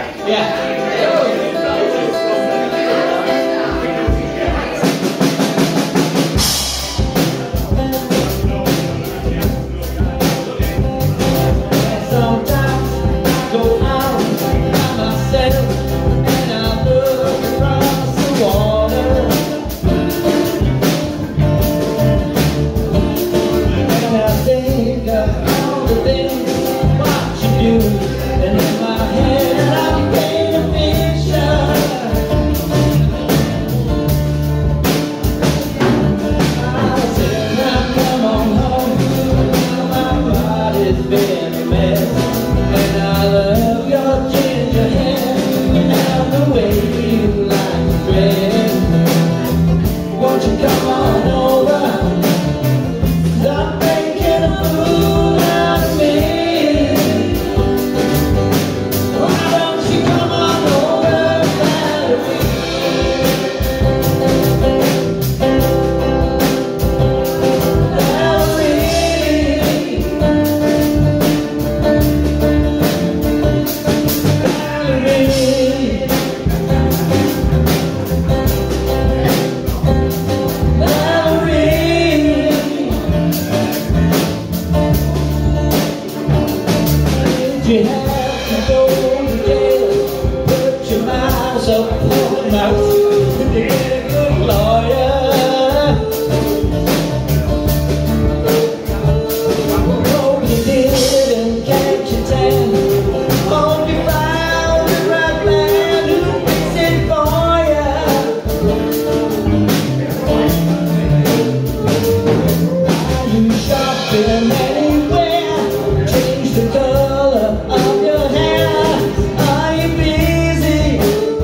Yeah. You have to go to jail, put your mouth up on the mouth to get a good lawyer. Hope you didn't catch a tan. Hope you found the right man who fix it for you. Are you shopping anywhere? Change the color of your hair. Are you busy?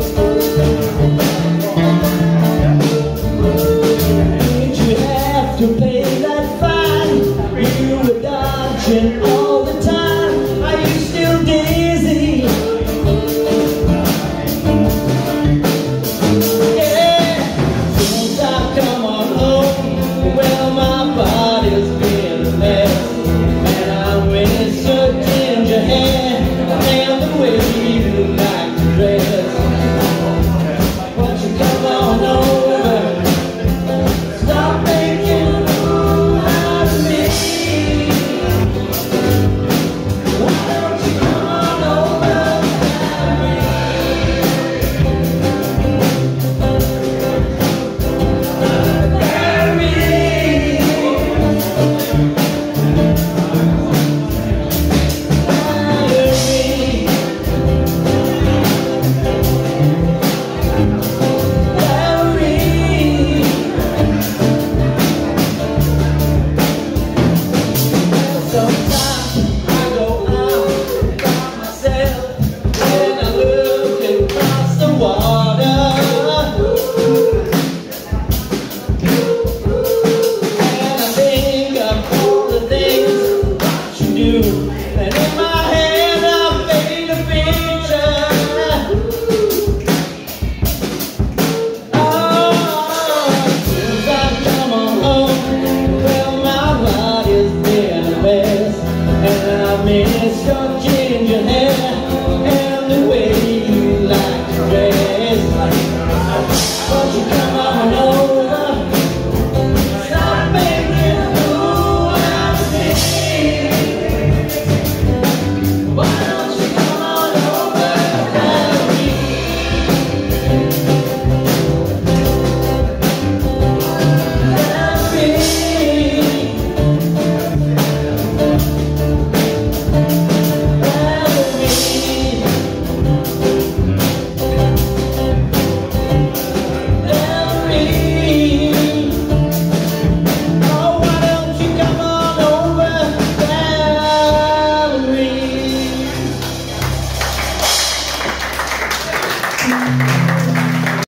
Did you have to pay that fine? You were dodging all the time. Are you still dizzy? Yeah. Since I've come on home, well, my body's been a mess, and I miss your ginger hair and the way you like to dress. Won't you come on over? Stop making a fool out of me. Why don't you come on over, and in my head I paint a picture. Oh, since I've come on home, well, my body's been a mess, and I miss your